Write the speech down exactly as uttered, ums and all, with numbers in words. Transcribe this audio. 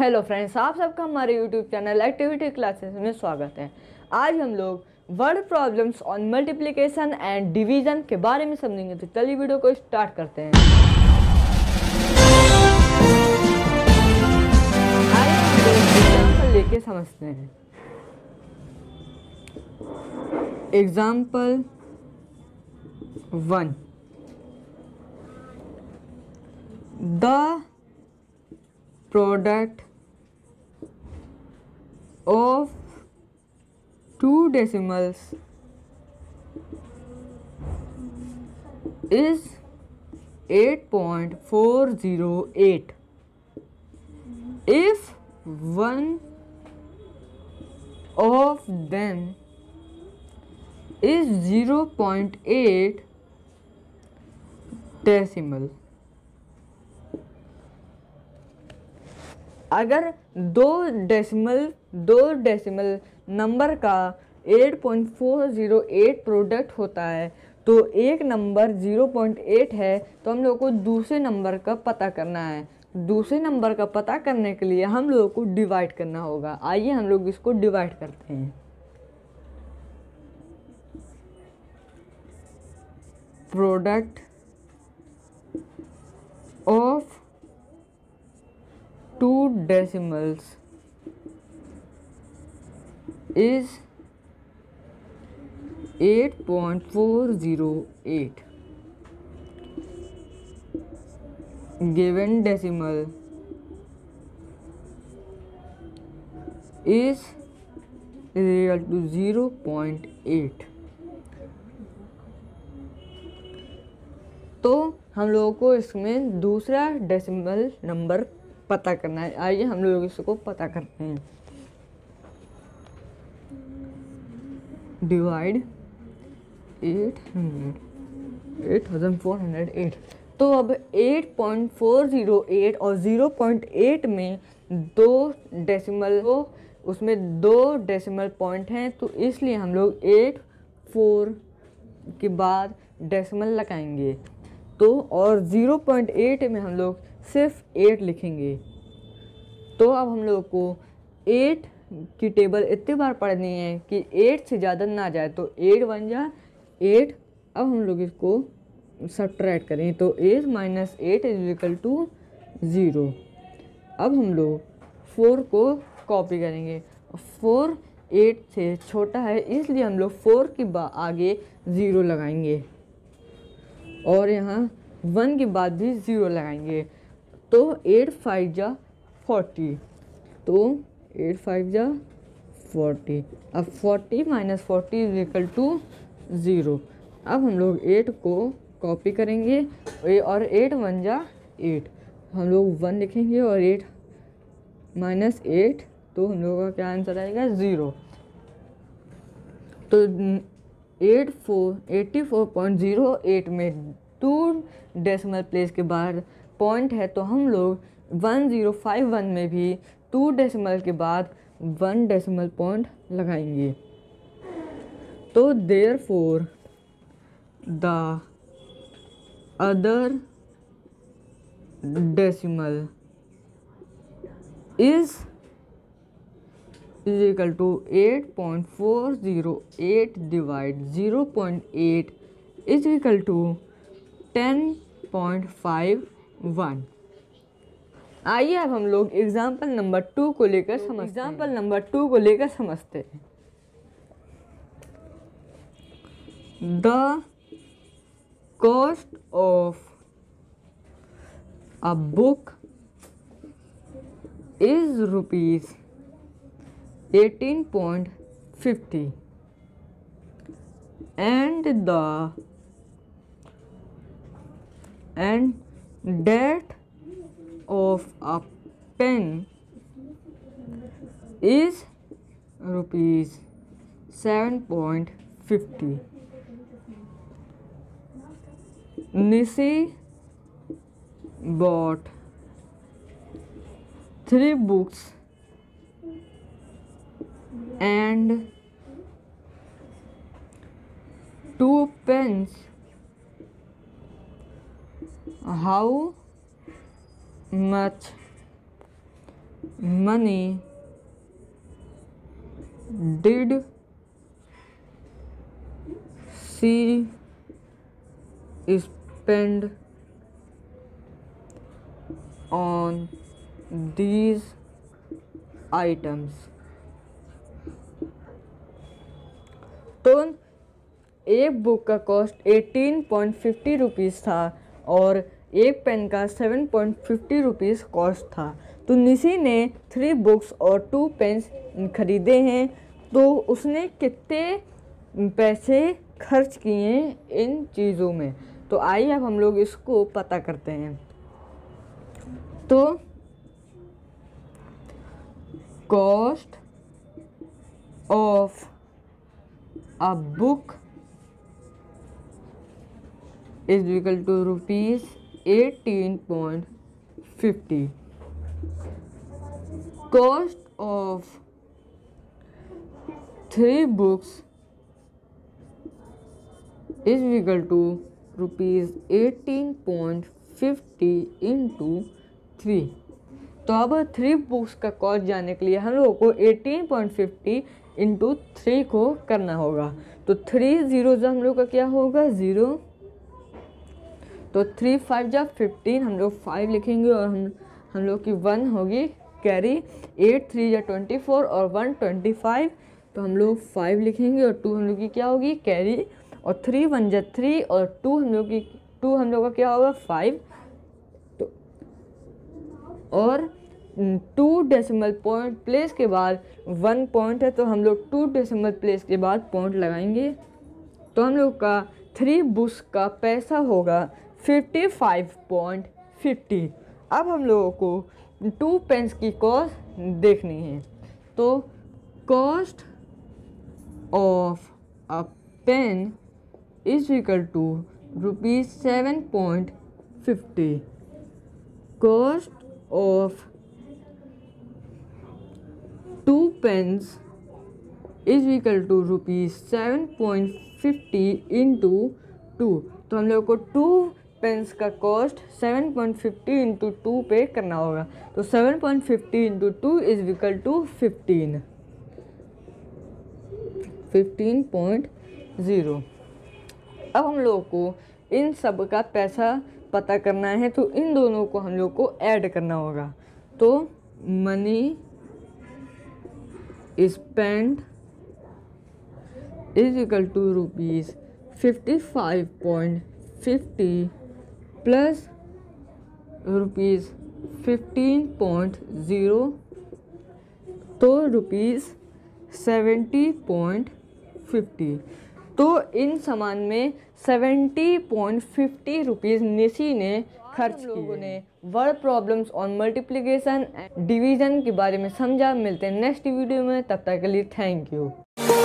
Hello friends, आप सबका हमारे यूट्यूब चैनल एक्टिविटी क्लासेस में स्वागत है। आज हम लोग word problems on multiplication and division के बारे में समझेंगे। तो चलिए वीडियो को स्टार्ट करते हैं। आइए हम लोग एग्जाम्पल लेके समझते हैं। Example one, the product of two decimals is eight point four zero eight. If one of them is zero point eight decimal, अगर दो डेसिमल दो डेसिमल नंबर का आठ पॉइंट चार शून्य आठ प्रोडक्ट होता है तो एक नंबर ज़ीरो पॉइंट आठ है, तो हम लोग को दूसरे नंबर का पता करना है। दूसरे नंबर का पता करने के लिए हम लोग को डिवाइड करना होगा। आइए हम लोग इसको डिवाइड करते हैं। Product of two decimals is eight point four zero eight. Given decimal is equal to zero point eight. तो हम लोगों को इसमें दूसरा डेसिमल नंबर पता करना है। आइए हम लोग इसको पता करते हैं। Divide eight hundred eight thousand four hundred eight. तो अब eight point four zero eight और ज़ीरो पॉइंट एट में दो डेसिमल हो, उसमें दो डेसिमल पॉइंट हैं, तो इसलिए हम लोग एट फोर के बाद डेसिमल लगाएंगे। तो और ज़ीरो पॉइंट एट में हम लोग सिर्फ एट लिखेंगे। तो अब हम लोग को एट की टेबल इतनी बार पढ़नी है कि एट से ज़्यादा ना जाए। तो एट बन जा एट। अब हम लोग इसको सब्ट्रैक्ट करें तो eight minus eight is equal to zero. अब हम लोग फोर को कॉपी करेंगे। फोर एट से छोटा है, इसलिए हम लोग फोर के बाद आगे ज़ीरो लगाएंगे और यहाँ वन के बाद भी ज़ीरो लगाएंगे। तो एट फाइव जा फोर्टी। तो एट फाइव जा फोर्टी। अब forty minus forty is equal to zero. अब हम लोग एट को कॉपी करेंगे और एट वन जा एट। हम लोग वन लिखेंगे और एट माइनस एट, तो हम लोगों का क्या आंसर आएगा? ज़ीरो। तो eight four eighty four point zero eight में टू डेसिमल प्लेस के बाद पॉइंट है, तो हम लोग वन ज़ीरो फाइव वन में भी टू डेसिमल के बाद वन डेसिमल पॉइंट लगाएंगे। तो therefore the other decimal is is equal to eight point four zero eight divide zero point eight is equal to ten point five one. आइए अब हम लोग एग्जाम्पल नंबर टू को लेकर समझते एग्जाम्पल नंबर टू को लेकर समझते हैं। The cost of a book is rupees eighteen point fifty and the and that of a pen is rupees seven point fifty. Nisi bought three books and two pens. How much money did she spend on these items? तो एक book का cost eighteen point fifty rupees था और एक pen का seven point fifty rupees cost था। तो निशी ने थ्री बुक्स और टू पेन्स खरीदे हैं, तो उसने कितने पैसे खर्च किए इन चीज़ों में। तो आइए अब हम लोग इसको पता करते हैं। तो cost of a book is equal to rupees eighteen point fifty. Cost of three books is equal to rupees eighteen point fifty into three. तो अब थ्री बुक्स का कॉस्ट जानने के लिए हम लोगों को eighteen point fifty into three को करना होगा। तो थ्री जीरो जो हम लोग का क्या होगा, ज़ीरो। तो थ्री फाइव जब फिफ्टीन हम लोग फाइव लिखेंगे और हम हम लोग की वन होगी कैरी। एट थ्री या ट्वेंटी फोर और वन ट्वेंटी फाइव, तो हम लोग फाइव लिखेंगे और टू हम लोग की क्या होगी कैरी। और थ्री वन जा थ्री और टू हम लोग की टू हम लोग का क्या होगा फाइव। तो और टू डेसिमल पॉइंट प्लेस के बाद वन पॉइंट है, तो हम लोग टू डेसिमल प्लेस के बाद पॉइंट लगाएंगे। तो हम लोग का थ्री बुक्स का पैसा होगा फिफ्टी फाइव पॉइंट फिफ्टी। अब हम लोगों को टू पेन्स की कॉस्ट देखनी है। तो cost of a pen is equal to rupees seven point fifty. Cost of two pens is equal to rupees seven point fifty into two. तो हम लोग को टू पेन्स का cost seven point fifty into two पे करना होगा। तो seven point fifty into two is equal to fifteen fifteen point zero. अब हम लोगों को इन सब का पैसा पता करना है, तो इन दोनों को हम लोग को ऐड करना होगा। तो money spend is equal to rupees fifty five point fifty plus rupees fifteen point zero, तो रुपीज़ सेवेंटी पॉइंट फिफ्टी। तो इन सामान में seventy point fifty rupees Nishi ने खर्च किए। लोगों ने word problems on multiplication and division के बारे में समझा। मिलते हैं नेक्स्ट वीडियो में, तब तक के लिए थैंक यू।